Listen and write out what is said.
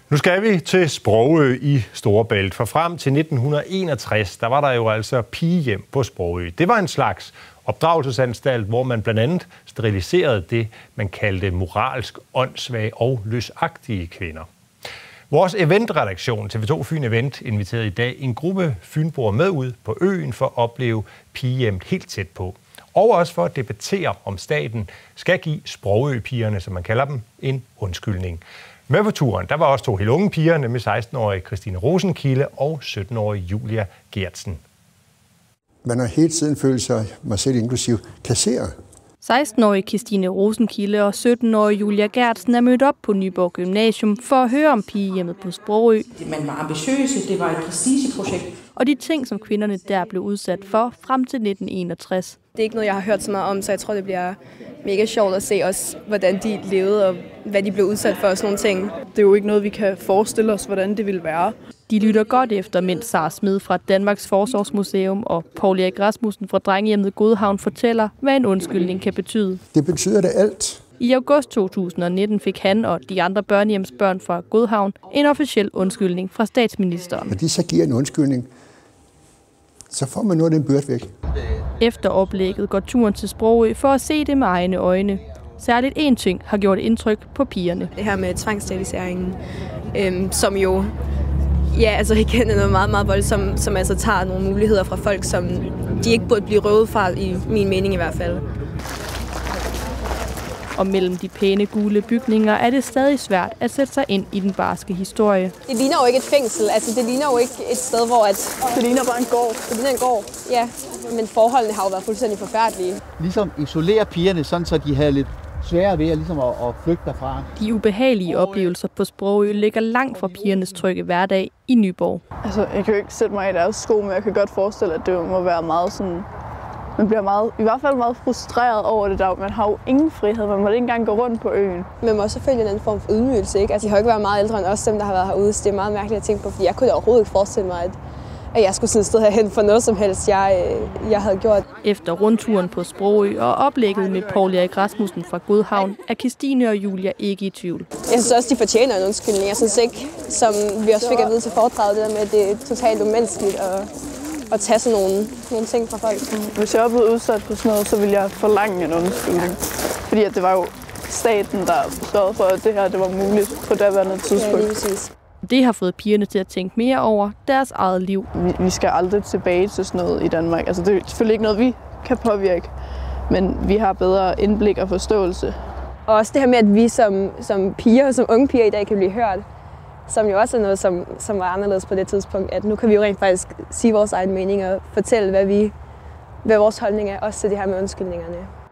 Nu skal vi til Sprogø i Storebælt, for frem til 1961, der var der jo altså pigehjem på Sprogø. Det var en slags opdragelsesanstalt, hvor man blandt andet steriliserede det, man kaldte moralsk åndssvage og løsagtige kvinder. Vores eventredaktion, TV2 Fyn Event, inviterede i dag en gruppe fynboer med ud på øen for at opleve pigehjemmet helt tæt på. Og også for at debattere, om staten skal give Sprogø-pigerne, som man kalder dem, en undskyldning. Med på turen, der var også to helt unge piger, nemlig 16-årige Christine Rosenkilde og 17-årige Julia Gertsen. Man har hele tiden følt sig, mig selv inklusiv, kasseret. 16-årige Christine Rosenkilde og 17-årige Julia Gertsen er mødt op på Nyborg Gymnasium for at høre om pigehjemmet på Sprogø. Man var ambitiøse, det var et prestigeprojekt. Og de ting, som kvinderne der blev udsat for frem til 1961. Det er ikke noget, jeg har hørt så meget om, så jeg tror, det bliver mega sjovt at se også, hvordan de levede og hvad de blev udsat for og sådan nogle ting. Det er jo ikke noget, vi kan forestille os, hvordan det ville være. De lytter godt efter, mens Sara Smed fra Danmarks Forsorgsmuseum og Poul Erik Rasmussen fra drengehjemmet Godhavn fortæller, hvad en undskyldning kan betyde. Det betyder det alt. I august 2019 fik han og de andre børnehjemsbørn fra Godhavn en officiel undskyldning fra statsministeren. Når de så giver en undskyldning, så får man noget af den byrde væk. Efter oplægget går turen til Sprogø for at se det med egne øjne. Særligt én ting har gjort indtryk på pigerne. Det her med tvangssteriliseringen, som jo altså igen er noget meget, meget voldsomt, som altså tager nogle muligheder fra folk, som de ikke burde blive røvet fra, i min mening i hvert fald. Og mellem de pæne gule bygninger er det stadig svært at sætte sig ind i den barske historie. Det ligner jo ikke et fængsel, altså det ligner jo ikke et sted, hvor at... Det ligner bare en gård. Det ligner en gård, ja. Men forholdene har jo været fuldstændig forfærdelige. Ligesom isolere pigerne, sådan så de havde lidt sværere ved at flygte derfra. De ubehagelige oplevelser på Sprogø ligger langt fra pigernes trygge hverdag i Nyborg. Altså, jeg kan jo ikke sætte mig i deres sko, men jeg kan godt forestille, at det må være meget sådan... Man bliver i hvert fald meget frustreret over det der. Man har jo ingen frihed, man må ikke engang gå rundt på øen. Man må også selvfølgelig en anden form for ydmygelse, ikke? Altså, de har jo ikke været meget ældre end os, dem der har været herude, så det er meget mærkeligt at tænke på, fordi jeg kunne da overhovedet ikke forestille mig, at jeg skulle sidde herhen for noget som helst, jeg havde gjort. Efter rundturen på Sprogø og oplægget med Poul Erik Rasmussen fra Godhavn, er Christine og Julia ikke i tvivl. Jeg synes også, de fortjener en undskyldning. Jeg synes ikke, som vi også fik at vide til foredraget, det der med, at det er totalt umenneskeligt at tage sådan nogle ting fra folk. Hvis jeg var blevet udsat for sådan noget, så ville jeg forlange en undskyldning. Fordi at det var jo staten, der sørgede for, at det her det var muligt på daværende tidspunkt. Ja, lige præcis. Det har fået pigerne til at tænke mere over deres eget liv. Vi skal aldrig tilbage til sådan noget i Danmark. Altså, det er selvfølgelig ikke noget, vi kan påvirke, men vi har bedre indblik og forståelse. Og også det her med, at vi som piger, som unge piger i dag kan blive hørt, som jo også er noget, som var anderledes på det tidspunkt, at nu kan vi jo rent faktisk sige vores egen mening og fortælle, hvad vores holdning er, også til det her med undskyldningerne.